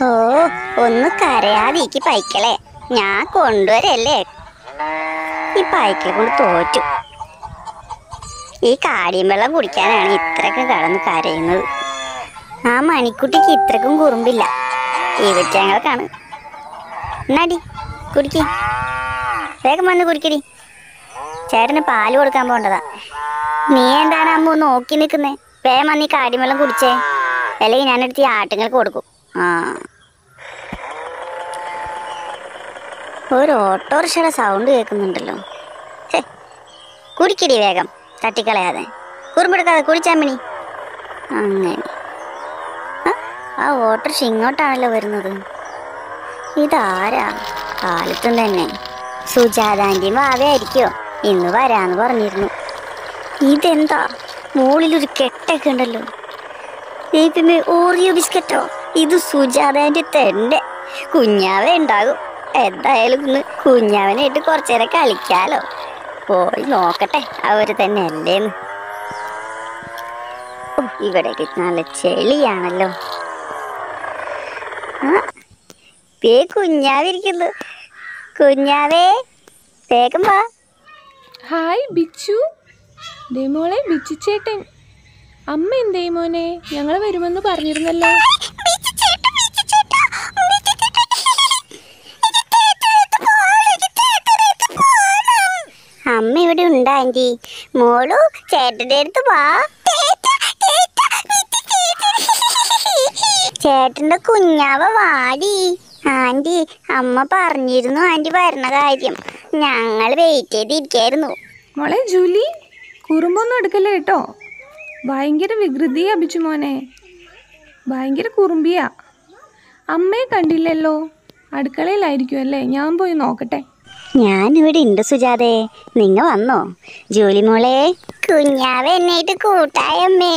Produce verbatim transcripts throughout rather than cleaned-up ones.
ഓ ഒന്ന് കരയാതിക്ക് പൈക്കളെ, ഞാൻ കൊണ്ടുവരല്ലേ. ഈ പൈക്കളെ കൊണ്ട് തോറ്റു. ഈ കാടിയും വെള്ളം കുടിക്കാനാണ് ഇത്രയൊക്കെ കടന്ന് കരയുന്നത്. ആ മണിക്കുട്ടിക്ക് ഇത്രക്കും കുറുമ്പില്ല, ഈവറ്റങ്ങൾക്കാണ്. എന്നാടി കുടിക്ക്, വേഗം വന്ന് കുടിക്കടി. ചേട്ടന് പാല് കൊടുക്കാൻ പോണ്ടതാ. നീ എന്താണ് അമ്മ നോക്കി നിൽക്കുന്നേ? വേഗം വന്ന് ഈ കാടിയും വെള്ളം കുടിച്ചേ, അല്ലെങ്കിൽ ഞാനെടുത്ത് ഈ ആട്ടുങ്ങൾക്ക് കൊടുക്കും. ആ ഒരു ഓട്ടോറിക്ഷയുടെ സൗണ്ട് കേൾക്കുന്നുണ്ടല്ലോ. കുടിക്കടി വേഗം, തട്ടിക്കളയാതെ, കുറുമ്പെടുക്കാതെ കുടിച്ചാമ്മിണി. അങ്ങനെ ആ ഓട്ടോറിക്ഷ ഇങ്ങോട്ടാണല്ലോ വരുന്നത്. ഇതാരാ കാലത്തും തന്നെ? സുജാതാൻ്റെയും വാവയായിരിക്കോ? ഇന്ന് വരാന്ന് പറഞ്ഞിരുന്നു. ഇതെന്താ മുകളിലൊരു കെട്ടൊക്കെ ഉണ്ടല്ലോ? ദൈവമേ, ഓറിയോ ബിസ്ക്കറ്റോ? ഇത് സുജാതാൻ്റെ തന്നെ. കുഞ്ഞാവ ഉണ്ടാകും. എന്തായാലും ഇന്ന് കുഞ്ഞാവനായിട്ട് കുറച്ചു നേരം കളിക്കാലോ. പോയി നോക്കട്ടെ അവര് തന്നെ അല്ലേന്ന്. ഇവിടേക്ക് നല്ല ചെളിയാണല്ലോ. ആ പേ കുഞ്ഞാവിരിക്കുന്നു. കുഞ്ഞാവേ വേഗം വാ. ഹായ് ബിച്ചു. ദേ മോളെ ബിച്ചു ചേട്ടൻ. അമ്മ എന്തേ മോനെ? ഞങ്ങൾ വരുമെന്ന് പറഞ്ഞിരുന്നല്ലോ. അമ്മ ഇവിടെ ഉണ്ടാ ആന്റി? മോളു ചേട്ടൻ്റെ അടുത്ത് വാ. ചേട്ടൻ്റെ കുഞ്ഞാവ വാടി. ആന്റി അമ്മ പറഞ്ഞിരുന്നു ആന്റി വരണ കാര്യം. ഞങ്ങൾ വെയിറ്റ് ചെയ്തിരിക്കായിരുന്നു. മോളെ ജൂലി, കുറുമ്പൊന്നും എടുക്കല്ലേ കേട്ടോ. ഭയങ്കര വികൃതിയാ ബിച്ചു മോനെ, ഭയങ്കര കുറുമ്പിയാ. അമ്മയെ കണ്ടില്ലല്ലോ, അടുക്കളയിലായിരിക്കും അല്ലേ? ഞാൻ പോയി നോക്കട്ടെ. ഞാനിവിടെ ഉണ്ട് സുജാതേ, നിങ്ങ വന്നോ? ജോലി മോളെ, കുഞ്ഞാവ എന്നായിട്ട് കൂട്ടായമ്മേ.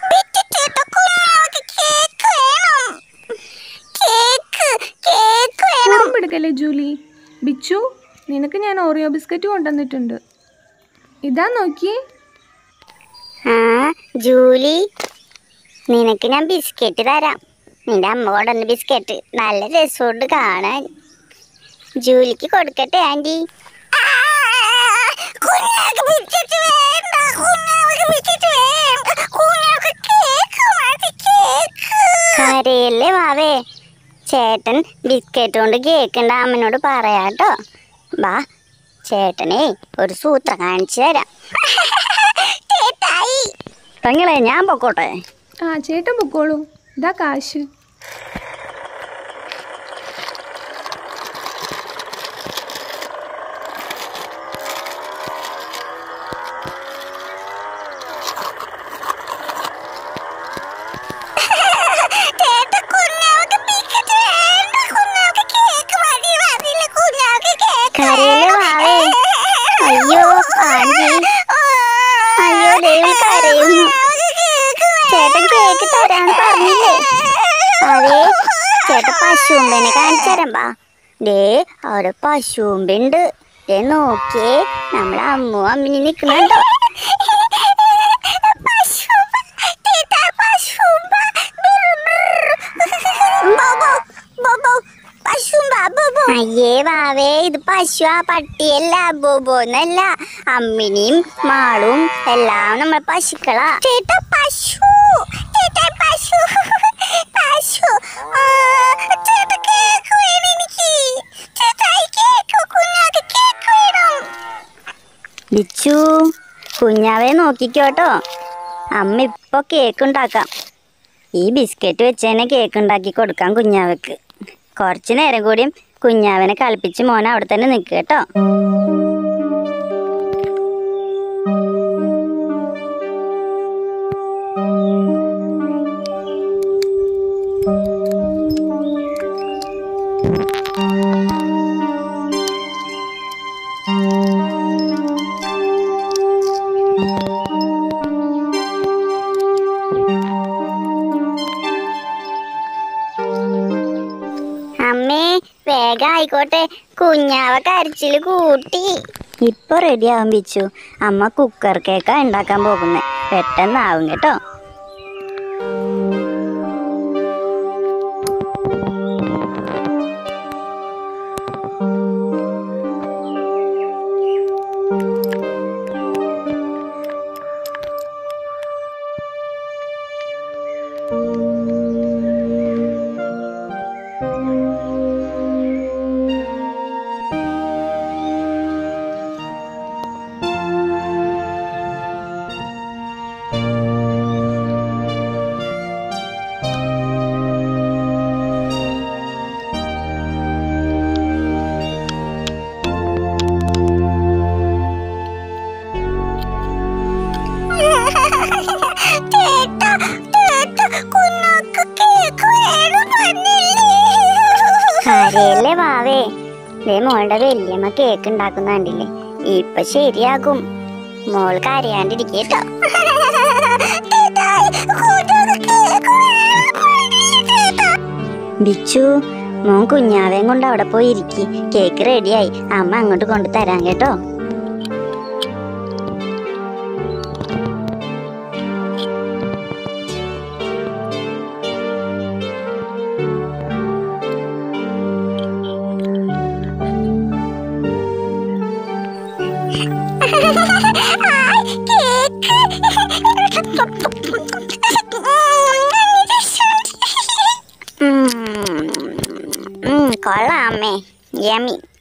കുറുമ്പെടുക്കല്ലേ ജൂലി. ബിച്ചു, നിനക്ക് ഞാൻ ഓറിയോ ബിസ്ക്കറ്റ് കൊണ്ടുവന്നിട്ടുണ്ട്, ഇതാ നോക്കിയേ. ആ ജൂലി, നിനക്ക് ഞാൻ ബിസ്ക്കറ്റ് തരാം. നിന്റെ അമ്മ കൊണ്ടുവന്ന ബിസ്ക്കറ്റ് നല്ല രസമുണ്ട് കാണാൻ. ജൂലിക്ക് കൊടുക്കട്ടെ ആന്റി? കരയല്ലേ വാവേ, ചേട്ടൻ ബിസ്ക്കറ്റ് കൊണ്ട് കേൾക്കണ്ട അമ്മനോട് പറയാട്ടോ. വാ, ചേട്ടനെ ഒരു സൂത്രം കാണിച്ചു തരാം. പെങ്ങളെ ഞാൻ പൊക്കോട്ടെ? ആ ചേട്ടൻ പൊക്കോളൂ, ഇതാ കാശ്. അയ്യോ ആന്റി, അയ്യോ ദേവി കരയുന്നു. ചേട്ടൻ കേക്ക് തരാന്ന് പറഞ്ഞില്ലേ? അതെ, ചേട്ടൻ പശുമ്പനെ കാണിച്ചു തരാം. വാ, ദേ അവിടെ പശുമ്പുണ്ട്. ദേ നോക്കിയേ, നമ്മളെ അമ്മു അമ്മിനി നിൽക്കുന്നുണ്ടോ? അയ്യേ വാവേ, ഇത് പശുവാ, പട്ടിയല്ല, ബോബോന്നല്ല. അമ്മിനിയും മാളും എല്ലാം നമ്മളെ പശുക്കളാ. ചേട്ടാ പശു, ചേട്ടാ പശു, പശു. ബിച്ചു, കുഞ്ഞാവെ നോക്കിക്കോട്ടോ, അമ്മ ഇപ്പൊ കേക്ക് ഉണ്ടാക്കാം. ഈ ബിസ്ക്കറ്റ് വെച്ച് തന്നെ കേക്ക് ഉണ്ടാക്കി കൊടുക്കാം കുഞ്ഞാവക്ക്. കുറച്ചു നേരം കൂടിയും കുഞ്ഞാവനെ കളിപ്പിച്ച് മോനെ അവിടെ തന്നെ നിൽക്കുക കേട്ടോ. അമ്മേ വേഗം ആയിക്കോട്ടെ, കുഞ്ഞാവ കരച്ചില് കൂട്ടി. ഇപ്പൊ റെഡി ആവും ബിച്ചു. അമ്മ കുക്കർ കേക്കാ ഉണ്ടാക്കാൻ പോകുന്നേ, പെട്ടെന്നാവും കേട്ടോ. കരയല്ലേ വാവേ, ദേ മോളുടെ വല്യമ്മ കേക്ക് ഉണ്ടാക്കുന്ന കണ്ടില്ലേ? ഇപ്പൊ ശരിയാകും. മോൾ കരയാണ്ടിരിക്കേട്ടോ. ബിച്ചു, മോൻ കുഞ്ഞാവേം കൊണ്ട് അവിടെ പോയി ഇരിക്കി. കേക്ക് റെഡിയായി, അമ്മ അങ്ങോട്ട് കൊണ്ടു തരാം കേട്ടോ. കൊള്ളാം അമ്മേ, യമി.